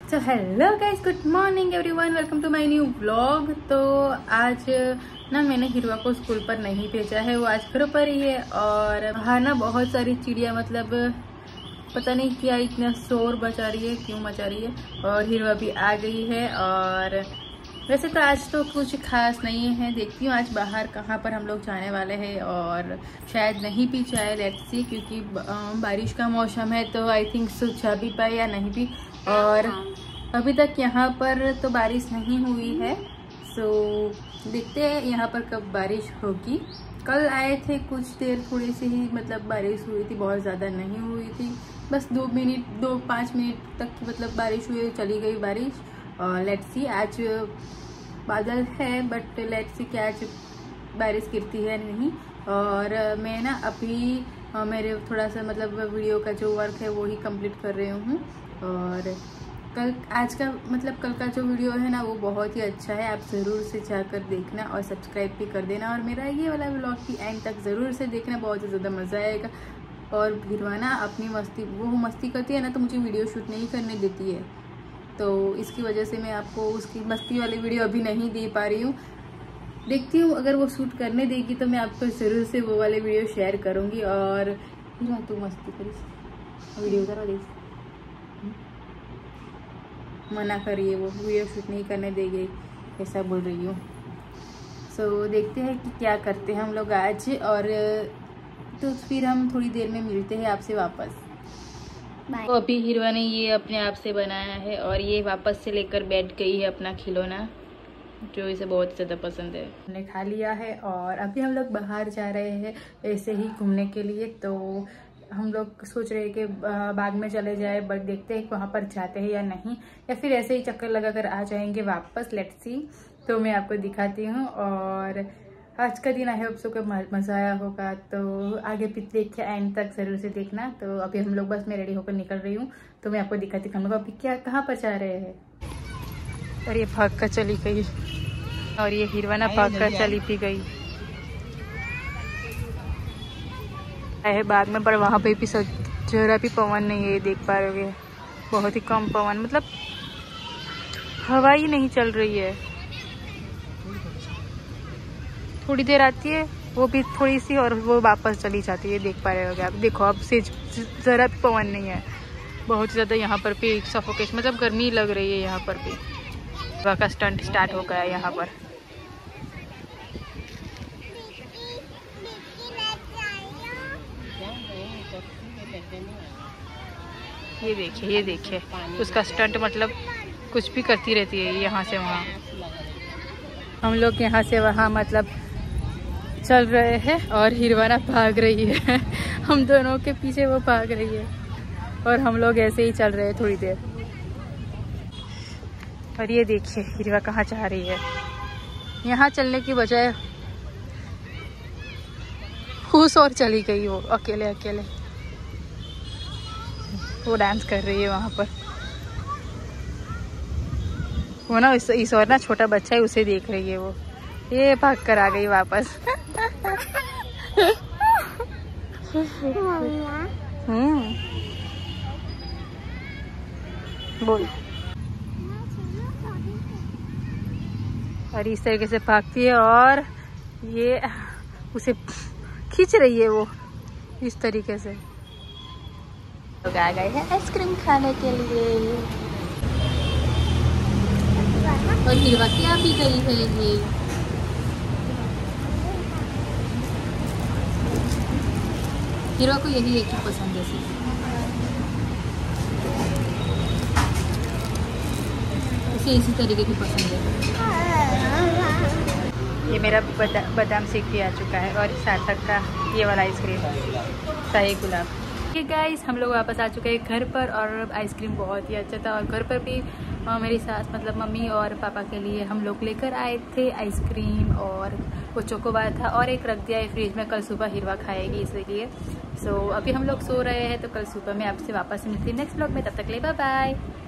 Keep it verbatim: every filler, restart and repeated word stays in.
So hello guys, good morning everyone, welcome to my new vlog. तो आज ना मैंने हिरवा को स्कूल पर नहीं भेजा है, वो आज घर पर ही है। और बाहर ना बहुत सारी चिड़िया, मतलब पता नहीं क्या इतना शोर मचा रही है, क्यों मचा रही है। और हिरवा भी आ गई है। और वैसे तो आज तो कुछ खास नहीं है, देखती हूँ आज बाहर कहाँ पर हम लोग जाने वाले हैं। और शायद नहीं भी जाए, लेट्स सी, क्योंकि बारिश का मौसम है तो आई थिंक सो जा भी पाए या नहीं भी। और अभी तक यहाँ पर तो बारिश नहीं हुई है, सो देखते हैं यहाँ पर कब बारिश होगी। कल आए थे, कुछ देर थोड़ी सी ही मतलब बारिश हुई थी, बहुत ज़्यादा नहीं हुई थी, बस दो मिनट दो पाँच मिनट तक की मतलब बारिश हुई, चली गई बारिश। और लेट्स सी, आज बादल है बट लेट्स सी क्या आज बारिश गिरती है नहीं। और मैं ना अभी मेरे थोड़ा सा मतलब वीडियो का जो वर्क है वो ही कंप्लीट कर रही हूँ। और कल आज का मतलब कल का जो वीडियो है ना वो बहुत ही अच्छा है, आप ज़रूर से जाकर देखना और सब्सक्राइब भी कर देना। और मेरा ये वाला व्लॉग की एंड तक ज़रूर से देखना, बहुत ही ज़्यादा मज़ा आएगा। और हिरवाना अपनी मस्ती वो मस्ती करती है ना, तो मुझे वीडियो शूट नहीं करने देती है, तो इसकी वजह से मैं आपको उसकी मस्ती वाली वीडियो अभी नहीं दे पा रही हूँ। देखती हूँ अगर वो शूट करने देगी तो मैं आपको ज़रूर से वो वाले वीडियो शेयर करूँगी। और हिरवा तू मस्ती करी, वीडियो करो देख, मना करिए, वो वीडियो शूट नहीं करने देगी, ऐसा बोल रही हूँ। सो so, देखते हैं कि क्या करते हैं हम लोग आज। और तो फिर हम थोड़ी देर में मिलते हैं आपसे वापस। तो अभी हिरवा ने ये अपने आप से बनाया है और ये वापस से लेकर बैठ गई है अपना खिलौना, जो इसे बहुत ज़्यादा पसंद है। हमने खा लिया है और अभी हम लोग बाहर जा रहे हैं ऐसे ही घूमने के लिए। तो हम लोग सोच रहे हैं कि बाग में चले जाए, बट देखते हैं कि वहाँ पर जाते हैं या नहीं, या फिर ऐसे ही चक्कर लगा कर आ जाएंगे वापस। लेट्स सी, तो मैं आपको दिखाती हूँ। और आज का दिन आई होप सो को मज़ा आया होगा, तो आगे पिछले के एंड तक ज़रूर से देखना। तो अभी हम लोग बस मैं रेडी होकर निकल रही हूँ, तो मैं आपको दिखाती हूँ हम लोग अभी क्या कहाँ पर जा रहे हैं। और ये भाग कर चली गई, और ये हिरवाना भाग कर चली भी गई है बाग में, पर वहाँ पे भी जरा भी पवन नहीं है, देख पा रहे हो, बहुत ही कम पवन, मतलब हवा ही नहीं चल रही है। थोड़ी देर आती है वो भी थोड़ी सी, और वो वापस चली जाती है, देख पा रहे हो आप। देखो अब से जरा भी पवन नहीं है, बहुत ज़्यादा यहाँ पर भी सफोकेशन, मतलब गर्मी लग रही है यहाँ पर भी। हवा का स्टंट स्टार्ट हो गया यहाँ पर। ये देखिए ये देखिए उसका स्टंट, मतलब कुछ भी करती रहती है यहाँ से वहाँ। हम लोग यहाँ से वहाँ मतलब चल रहे हैं और हिरवाना भाग रही है हम दोनों के पीछे वो भाग रही है, और हम लोग ऐसे ही चल रहे हैं थोड़ी देर। और ये देखिए हिरवा कहाँ जा रही है, यहाँ चलने की बजाय खुश और चली गई वो अकेले अकेले। वो डांस कर रही है वहाँ पर, वो ना इस, इस और ना छोटा बच्चा है, उसे देख रही है वो। ये भाग कर आ गई वापस हम्म बोल। और इस तरीके से भागती है और ये उसे खींच रही है वो इस तरीके से। लोग आ गए हैं आइसक्रीम खाने के लिए, और हिरवा क्या भी गई है ये। हिरवा को यही एक ही पसंद है, इसे इसी तरीके की पसंद है। ये मेरा बदा, बादाम शेक भी आ चुका है, और सार्थक का ये वाला आइसक्रीम शाही गुलाब। ये गाइस हम लोग वापस आ चुके हैं घर पर, और आइसक्रीम बहुत ही अच्छा था। और घर पर भी मेरी सास मतलब मम्मी और पापा के लिए हम लोग लेकर आए थे आइसक्रीम, और वो चोकोबार था, और एक रख दिया है फ्रिज में, कल सुबह हिरवा खाएगी इसलिए। सो अभी हम लोग सो रहे हैं, तो कल सुबह में आपसे वापस मिलती है नेक्स्ट व्लॉग में, तब तक ले बाय बाय।